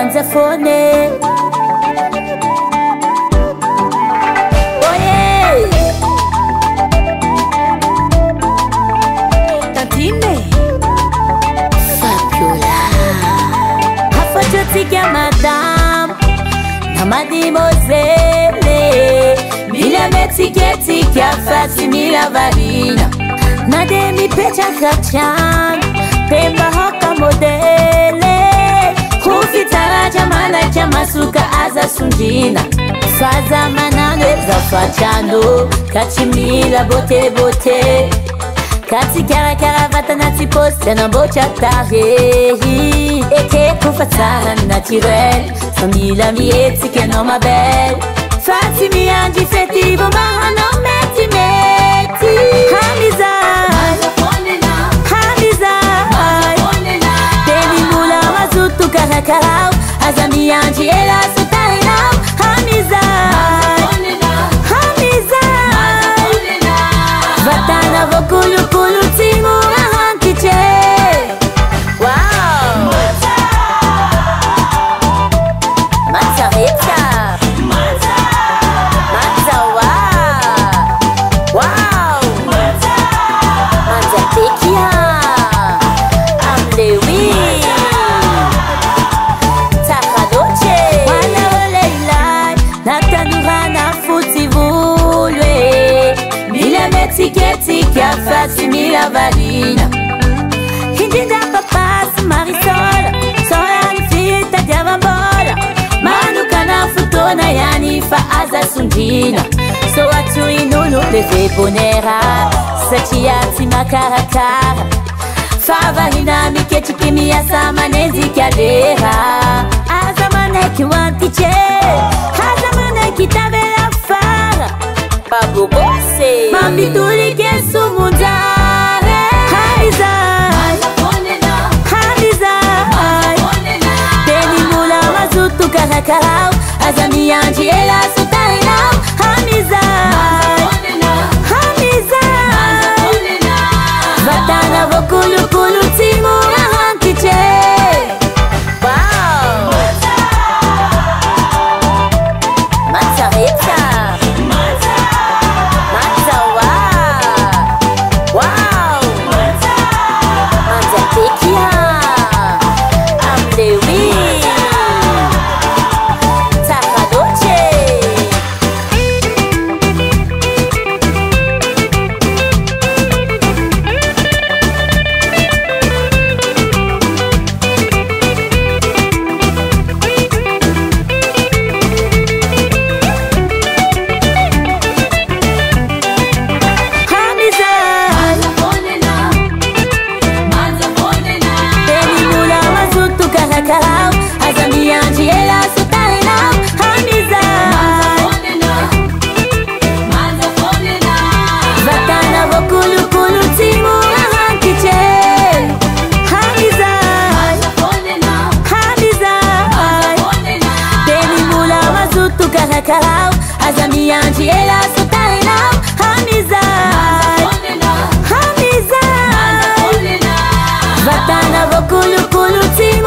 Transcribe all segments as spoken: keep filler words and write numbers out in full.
Manzafone. Oh yeah. Tantine Fabiola Afajotika madame na mademoiselle Mila metiketika fasimila varina Nademi pecha kachan Pemba hoka modele Kufitara jamana jamasuka aza sunjina Faza manane za fachando Kachimila bote bote Kati kara kara vata nati poste na bocha tarehi Eke kufatara naturel Famila mieti che non ma belle Fati mi angi fetivo ma non metti metti Hamiza Hamiza Devi mula mazutu kara karao Azami angi e la sotarinao Hamiza Hamiza Vatana vokulu kulu timu ahankiche Wow Matza Rita Matza Matza wow Wow Matza Matza Tekia Amlewi Takadoche Wana oleilai Natanurana futi vulwe Mila metiketika fasi mila valina Hindinda papas Marisol Soya ni fita diavambola Manukana futona yani fa aza sundina So atu inunu leve bonera Sachiati makarakara Fava hina miketi kimia sama nezi kalera Azamane wantiche Azamane kitabela fara Pablo Bosse Mambi tuli kesu mundare Hamiza Hamiza Deni mula mazutu karakarao Azami anji ela sotarinao Hamiza Hamiza Vatana vokulu kulu timu ahankiche Wow Matza Rita Matza wow Wow Matza Tekia Amlewi Takadoche Karao, azami anji ela sotarinao Hamiza Vatana vokulu kulu timu ahankiche Hamiza Hamiza Deni mula mazutu karakarao Azami anji ela sotarinao Hamiza Hamiza Vatana vokulu kulu timu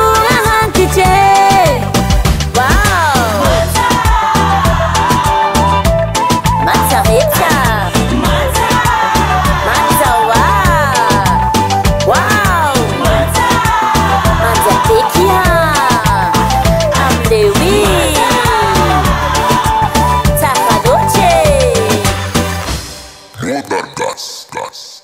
Wow Matza Rita Matza wow Wow Matza Tekia Amlewi Takadoche Modern Gas Gas